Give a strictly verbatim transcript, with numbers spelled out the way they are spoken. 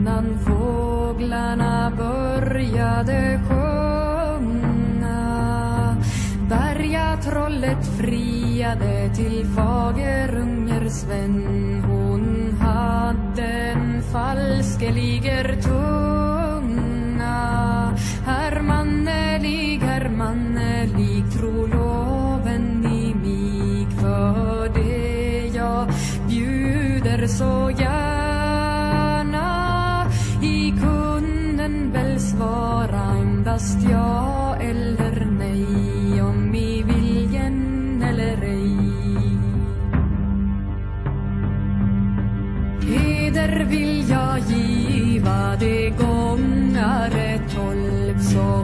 innan fåglarna började sjunga. Bergatrollet friade till Fagerunger Sven. Hon hade en falskeliger tunga. Hermannelig, hermannelig, tro loven i mig. För det jag bjuder så gärna, i kunden väl svara endast ja eller nej, om i viljen eller ej. Heder vill jag giva, det gångare tolv, så